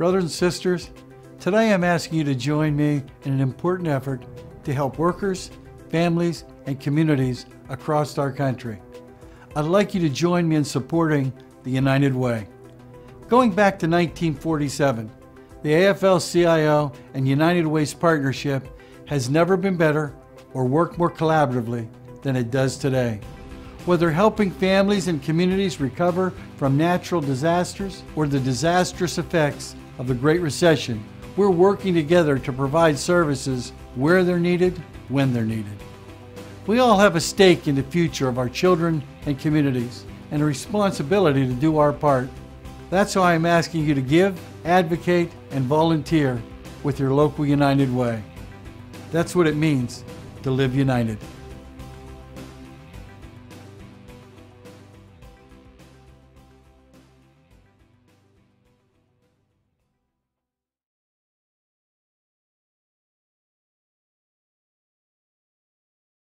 Brothers and sisters, today I'm asking you to join me in an important effort to help workers, families, and communities across our country. I'd like you to join me in supporting the United Way. Going back to 1947, the AFL-CIO and United Way's partnership has never been better or worked more collaboratively than it does today. Whether helping families and communities recover from natural disasters or the disastrous effects of the Great Recession, we're working together to provide services where they're needed, when they're needed. We all have a stake in the future of our children and communities and a responsibility to do our part. That's why I'm asking you to give, advocate, and volunteer with your local United Way. That's what it means to live united.